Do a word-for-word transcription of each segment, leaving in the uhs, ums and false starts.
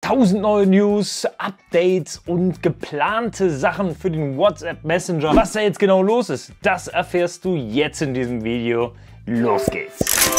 tausend neue News, Updates und geplante Sachen für den WhatsApp Messenger. Was da jetzt genau los ist, das erfährst du jetzt in diesem Video. Los geht's!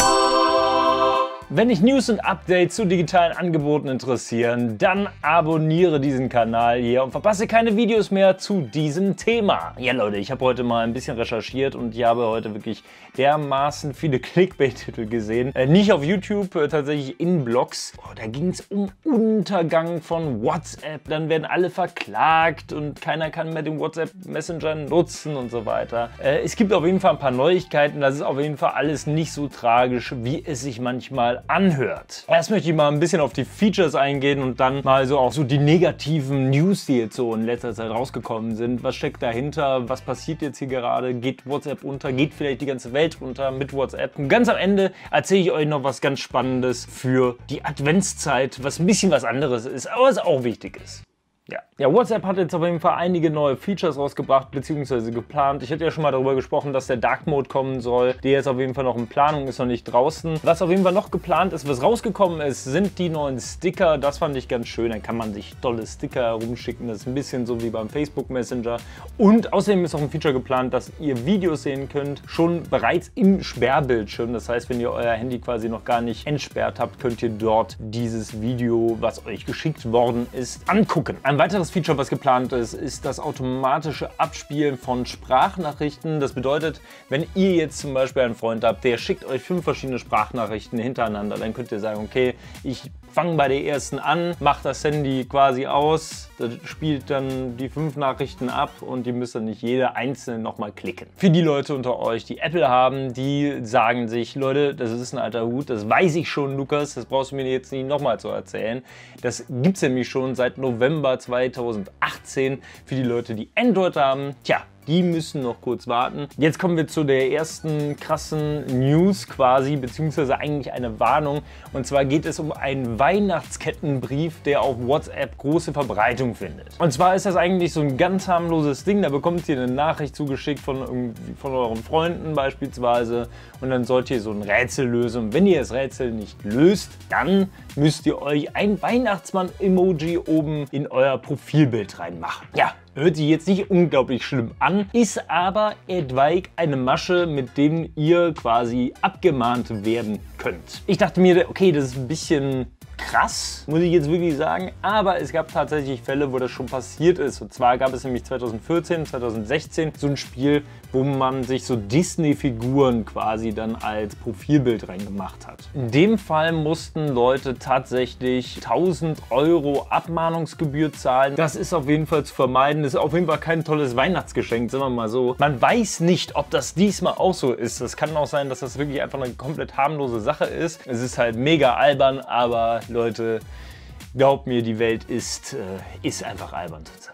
Wenn dich News und Updates zu digitalen Angeboten interessieren, dann abonniere diesen Kanal hier und verpasse keine Videos mehr zu diesem Thema. Ja Leute, ich habe heute mal ein bisschen recherchiert und ich habe heute wirklich dermaßen viele Clickbait-Titel gesehen. Äh, nicht auf YouTube, äh, tatsächlich in Blogs. Oh, da ging es um Untergang von WhatsApp, dann werden alle verklagt und keiner kann mehr den WhatsApp Messenger nutzen und so weiter. Äh, es gibt auf jeden Fall ein paar Neuigkeiten, das ist auf jeden Fall alles nicht so tragisch, wie es sich manchmal anhört. Erst möchte ich mal ein bisschen auf die Features eingehen und dann mal so auch so die negativen News, die jetzt so in letzter Zeit rausgekommen sind. Was steckt dahinter? Was passiert jetzt hier gerade? Geht WhatsApp unter? Geht vielleicht die ganze Welt unter mit WhatsApp? Und ganz am Ende erzähle ich euch noch was ganz Spannendes für die Adventszeit, was ein bisschen was anderes ist, aber was auch wichtig ist. Ja. ja, WhatsApp hat jetzt auf jeden Fall einige neue Features rausgebracht bzw. geplant. Ich hatte ja schon mal darüber gesprochen, dass der Dark Mode kommen soll. Der jetzt auf jeden Fall noch in Planung ist, noch nicht draußen. Was auf jeden Fall noch geplant ist, was rausgekommen ist, sind die neuen Sticker. Das fand ich ganz schön. Dann kann man sich tolle Sticker herumschicken. Das ist ein bisschen so wie beim Facebook Messenger. Und außerdem ist auch ein Feature geplant, dass ihr Videos sehen könnt, schon bereits im Sperrbildschirm. Das heißt, wenn ihr euer Handy quasi noch gar nicht entsperrt habt, könnt ihr dort dieses Video, was euch geschickt worden ist, angucken. Ein weiteres Feature, was geplant ist, ist das automatische Abspielen von Sprachnachrichten. Das bedeutet, wenn ihr jetzt zum Beispiel einen Freund habt, der schickt euch fünf verschiedene Sprachnachrichten hintereinander, dann könnt ihr sagen, okay, ich fange bei der ersten an, mache das Handy quasi aus, das spielt dann die fünf Nachrichten ab und ihr müsst dann nicht jede einzelne nochmal klicken. Für die Leute unter euch, die Apple haben, die sagen sich, Leute, das ist ein alter Hut, das weiß ich schon, Lukas, das brauchst du mir jetzt nicht nochmal zu erzählen. Das gibt es nämlich schon seit November zweitausendachtzehn für die Leute, die Android haben. Tja, die müssen noch kurz warten. Jetzt kommen wir zu der ersten krassen News quasi, beziehungsweise eigentlich eine Warnung. Und zwar geht es um einen Weihnachtskettenbrief, der auf WhatsApp große Verbreitung findet. Und zwar ist das eigentlich so ein ganz harmloses Ding. Da bekommt ihr eine Nachricht zugeschickt von, irgendwie von euren Freunden beispielsweise. Und dann sollt ihr so ein Rätsel lösen. Und wenn ihr das Rätsel nicht löst, dann müsst ihr euch ein Weihnachtsmann-Emoji oben in euer Profilbild reinmachen. Ja. Hört sich jetzt nicht unglaublich schlimm an, ist aber etwaig eine Masche, mit dem ihr quasi abgemahnt werden könnt. Ich dachte mir, okay, das ist ein bisschen krass, muss ich jetzt wirklich sagen, aber es gab tatsächlich Fälle, wo das schon passiert ist. Und zwar gab es nämlich zweitausendvierzehn, zweitausendsechzehn so ein Spiel, wo man sich so Disney-Figuren quasi dann als Profilbild reingemacht hat. In dem Fall mussten Leute tatsächlich tausend Euro Abmahnungsgebühr zahlen. Das ist auf jeden Fall zu vermeiden. Das ist auf jeden Fall kein tolles Weihnachtsgeschenk, sagen wir mal so. Man weiß nicht, ob das diesmal auch so ist. Es kann auch sein, dass das wirklich einfach eine komplett harmlose Sache ist. Es ist halt mega albern, aber Leute, glaubt mir, die Welt ist, äh, ist einfach albern zurzeit.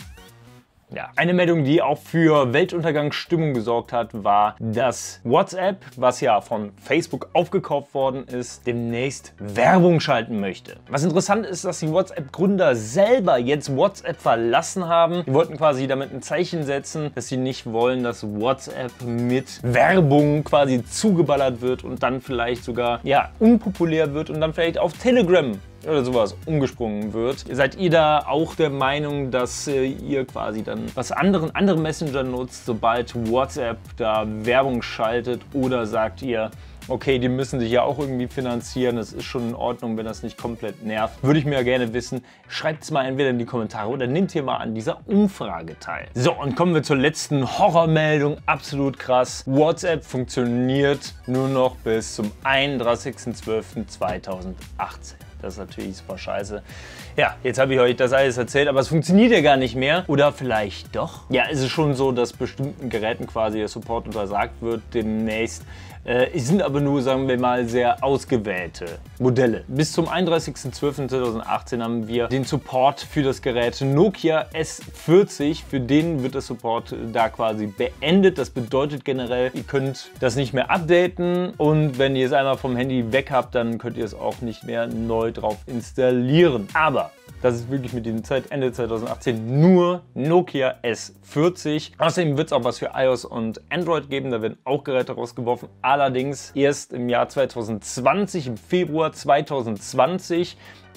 Ja. Eine Meldung, die auch für Weltuntergangsstimmung gesorgt hat, war, dass WhatsApp, was ja von Facebook aufgekauft worden ist, demnächst Werbung schalten möchte. Was interessant ist, dass die WhatsApp-Gründer selber jetzt WhatsApp verlassen haben. Die wollten quasi damit ein Zeichen setzen, dass sie nicht wollen, dass WhatsApp mit Werbung quasi zugeballert wird und dann vielleicht sogar ja, unpopulär wird und dann vielleicht auf Telegram oder sowas umgesprungen wird. Seid ihr da auch der Meinung, dass äh, ihr quasi dann was anderen, andere Messenger nutzt, sobald WhatsApp da Werbung schaltet, oder sagt ihr, okay, die müssen sich ja auch irgendwie finanzieren, das ist schon in Ordnung, wenn das nicht komplett nervt. Würde ich mir ja gerne wissen. Schreibt es mal entweder in die Kommentare oder nehmt hier mal an dieser Umfrage teil. So, und kommen wir zur letzten Horrormeldung. Absolut krass. WhatsApp funktioniert nur noch bis zum einunddreißigsten zwölften zweitausendachtzehn. Das ist natürlich super scheiße. Ja, jetzt habe ich euch das alles erzählt, aber es funktioniert ja gar nicht mehr. Oder vielleicht doch? Ja, es ist schon so, dass bestimmten Geräten quasi der Support untersagt wird demnächst. Äh, es sind aber nur, sagen wir mal, sehr ausgewählte Modelle. Bis zum einunddreißigsten zwölften zweitausendachtzehn haben wir den Support für das Gerät Nokia S vierzig. Für den wird der Support da quasi beendet. Das bedeutet generell, ihr könnt das nicht mehr updaten, und wenn ihr es einmal vom Handy weg habt, dann könnt ihr es auch nicht mehr neu drauf installieren. Aber das ist wirklich mit dem Zeit Ende zweitausendachtzehn nur Nokia S vierzig. Außerdem wird es auch was für iOS und Android geben, da werden auch Geräte rausgeworfen. Allerdings erst im Jahr zweitausendzwanzig, im Februar zweitausendzwanzig.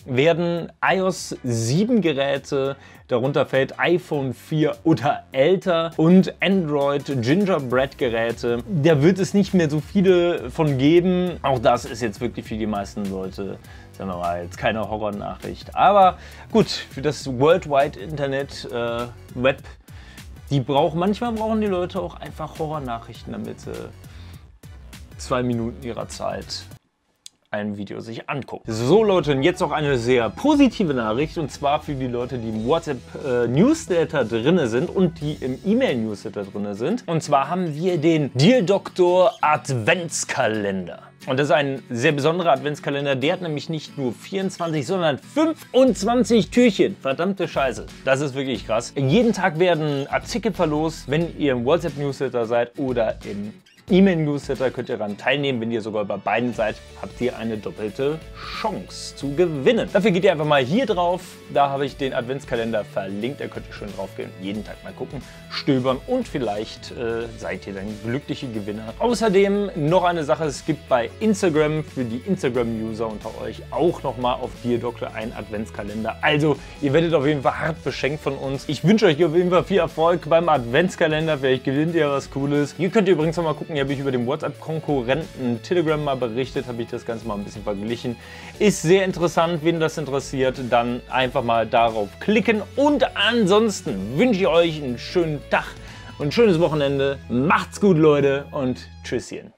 werden iOS sieben Geräte, darunter fällt iPhone vier oder älter, und Android Gingerbread Geräte. Da wird es nicht mehr so viele von geben. Auch das ist jetzt wirklich für die meisten Leute, sagen wir mal, jetzt keine Horrornachricht. Aber gut, für das Worldwide Internet, äh, Web, die brauchen, manchmal brauchen die Leute auch einfach Horrornachrichten, damit sie zwei Minuten ihrer Zeit ein Video sich angucken. So Leute, und jetzt noch eine sehr positive Nachricht, und zwar für die Leute, die im WhatsApp äh, Newsletter drin sind und die im E-Mail Newsletter drin sind. Und zwar haben wir den Dear Doctor Adventskalender. Und das ist ein sehr besonderer Adventskalender. Der hat nämlich nicht nur vierundzwanzig, sondern fünfundzwanzig Türchen. Verdammte Scheiße. Das ist wirklich krass. Jeden Tag werden Artikel verlost. Wenn ihr im WhatsApp Newsletter seid oder im E-Mail-Newsletter, könnt ihr daran teilnehmen. Wenn ihr sogar bei beiden seid, habt ihr eine doppelte Chance zu gewinnen. Dafür geht ihr einfach mal hier drauf. Da habe ich den Adventskalender verlinkt. Da könnt ihr schön drauf gehen, jeden Tag mal gucken, stöbern, und vielleicht äh, seid ihr dann glückliche Gewinner. Außerdem noch eine Sache: Es gibt bei Instagram für die Instagram-User unter euch auch nochmal auf Dear Doctor einen Adventskalender. Also ihr werdet auf jeden Fall hart beschenkt von uns. Ich wünsche euch auf jeden Fall viel Erfolg beim Adventskalender. Vielleicht gewinnt ihr was Cooles. Hier könnt ihr übrigens noch mal gucken. Hier habe ich über den WhatsApp-Konkurrenten Telegram mal berichtet, habe ich das Ganze mal ein bisschen verglichen. Ist sehr interessant, wen das interessiert, dann einfach mal darauf klicken. Und ansonsten wünsche ich euch einen schönen Tag und ein schönes Wochenende. Macht's gut, Leute, und tschüsschen.